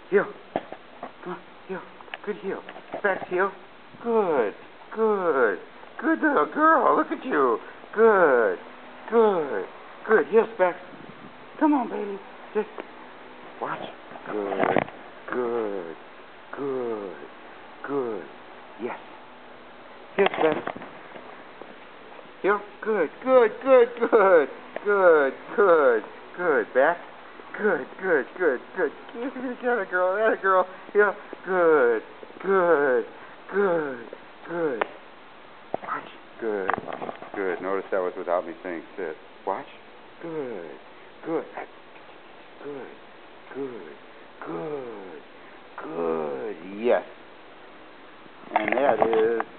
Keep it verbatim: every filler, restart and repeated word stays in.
Heel. Come on, heel. Good heel. Back heel. Good. Good. Good little girl. Look at you. Good. Good. Good. Heels back. Come on, baby. Just watch. Good. Good. Good. Good. Yes. Heels back. Heel. Good. Good. Good. Good. Good. Good. Good. Back. Good, good, good, good. Get a girl, get a girl. Yeah, good, good, good, good. Watch. Good, good. Notice that was without me saying sit. Watch. Good, good, good, good, good, good. Yes. And that is